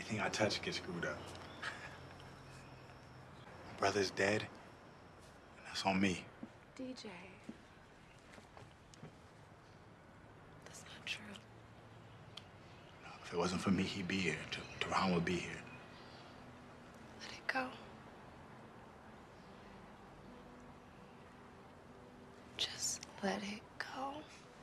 Everything I touch gets screwed up. My brother's dead, and that's on me. DJ. That's not true. No, if it wasn't for me, he'd be here. Tehran would be here. Let it go. Just let it go.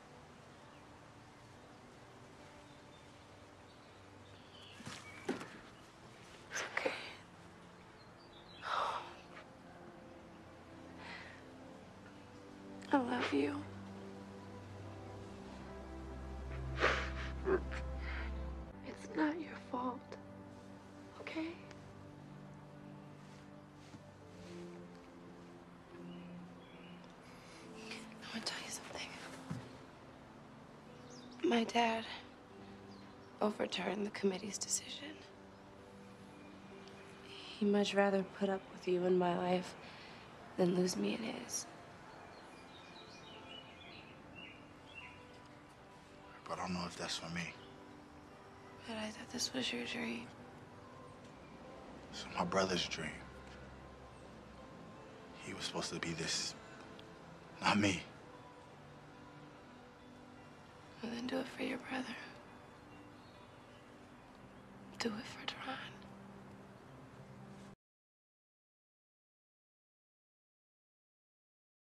It's okay. I love you. It's not your fault, okay? I want to tell you something. My dad overturned the committee's decision. He'd much rather put up with you in my life than lose me in his. But I don't know if that's for me. But I thought this was your dream. It's my brother's dream. He was supposed to be this, not me. Well, then do it for your brother. Do it for Tehran.